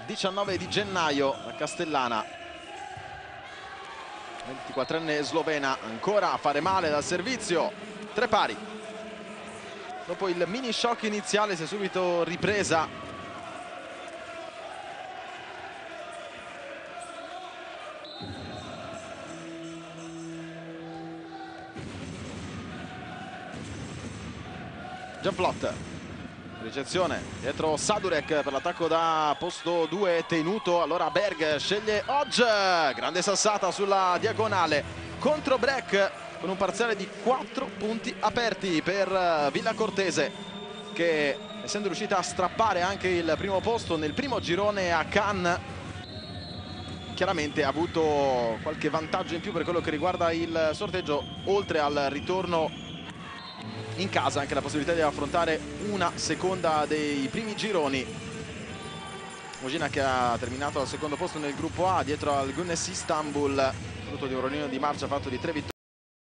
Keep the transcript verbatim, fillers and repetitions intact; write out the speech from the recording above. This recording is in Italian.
diciannove di gennaio, la Castellana, ventiquattrenne slovena, ancora a fare male dal servizio. Tre pari. Dopo il mini shock iniziale si è subito ripresa. Gianflot, ricezione dietro Sadurek per l'attacco da posto due tenuto. Allora Berg sceglie Hodge, grande sassata sulla diagonale contro Breck con un parziale di quattro punti aperti per Villa Cortese, che essendo riuscita a strappare anche il primo posto nel primo girone a Cannes, chiaramente ha avuto qualche vantaggio in più per quello che riguarda il sorteggio, oltre al ritorno in casa anche la possibilità di affrontare una seconda dei primi gironi. Mojina che ha terminato al secondo posto nel gruppo A dietro al Gunness Istanbul, frutto di un ronino di marcia fatto di tre vittorie.